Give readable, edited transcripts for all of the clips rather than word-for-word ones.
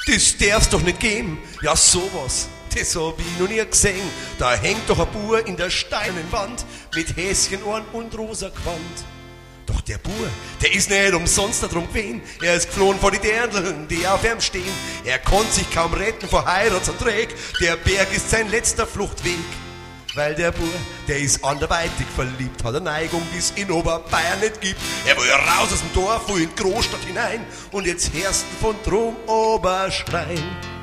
Das darf's doch nicht geben. Ja, sowas, das hab ich noch nie gesehen. Da hängt doch ein Bur in der steinernen Wand mit Häschenohren und rosa Gewand. Doch der Bur, der ist nicht umsonst da drum gewesen. Er ist geflohen vor die Dirndln, die auf ihm stehen. Er konnte sich kaum retten vor Heiratsanträg. Der Berg ist sein letzter Fluchtweg. Weil der Bur, der ist anderweitig verliebt, hat eine Neigung, die es in Oberbayern nicht gibt. Er will raus aus dem Dorf, will in die Großstadt hinein und jetzt hörst du von drum Oberschrein.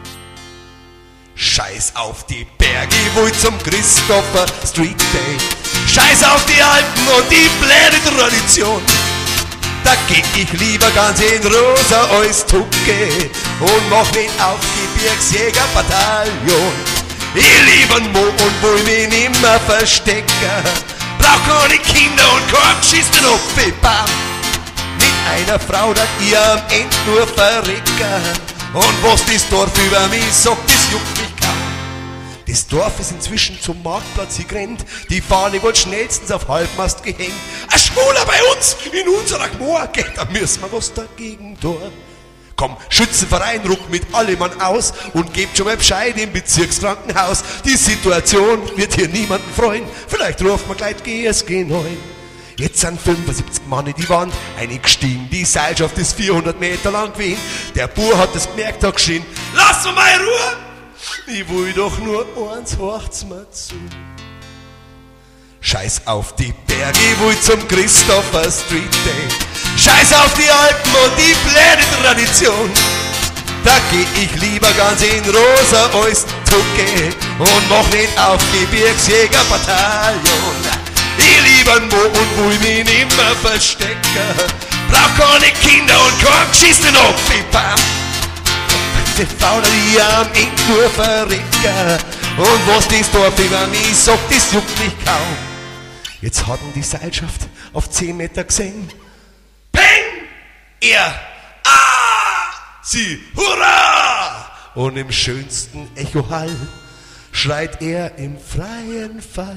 Scheiß auf die Berge, ich will zum Christopher Street Day. Scheiß auf die Alpen und die blöde Tradition. Da geh ich lieber ganz in rosa als Tucke und mach mich auf die Gebirgsjägerbataillon. Ich lieb einen Mo und will mich nimmer verstecken. Brauch keine Kinder und kein geschissenen Opfi-Bam. Mit einer Frau, dat ich am Ende nur verrecken. Und was das Dorf über mich sagt, das juckt mich kaum. Das Dorf ist inzwischen zum Marktplatz gerannt. Die Fahne wird schnellstens auf Halbmast gehängt. Ein Schwuler bei uns in unserer Gmor, da müssen wir was dagegen tun. Komm, Schützenverein, ruckt mit allem Mann aus und gebt schon mal Bescheid im Bezirkskrankenhaus. Die Situation wird hier niemanden freuen. Vielleicht ruft man gleich GSG 9. Jetzt sind 75 Mann in die Wand eingestiegen. Die Seilschaft ist 400 Meter lang gewesen. Der Bur hat es gemerkt, hat geschrien: Lass mir mal Ruhe! Ich will doch nur eins, horcht's mir zu. Scheiß auf die Berge, ich will zum Christopher Street Day. Scheiß auf die Alpen und die blöde Tradition. Da geh ich lieber ganz in rosa als Tucke und mach nicht auf Gebirgsjägerbataillon. Ich lieber Mo und will mich nimmer verstecken. Brauch keine Kinder und kein geschissenen Opfi-Bam. Die Frau, die am Ende nur verrecken. Und was das Dorf über mich sagt, das juckt mich kaum. Jetzt hatten die Seilschaft auf 10 Meter gesehen. Peng! Er, sie, hurra! Und im schönsten Echohall schreit er im freien Fall.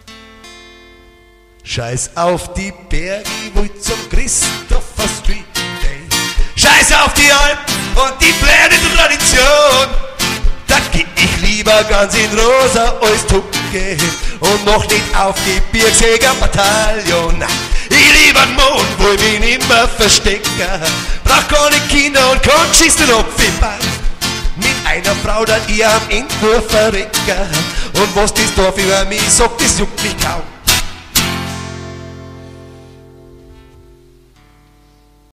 Scheiß auf die Berge, ich will zum Christopher Street Day. Scheiß auf die Alpen und die blöde Tradition. Da geh ich lieber ganz in rosa als Tucke und mach nicht auf Gebirgsjägerbataillon. Ich lieber den Mond, will mich nimmer verstecken. Brauch keine Kinder und kein geschissenen Opfi-Bam. Mit einer Frau, dat ich am Ende nur verrecken. Und was das Dorf über mich sagt, das juckt mich kaum.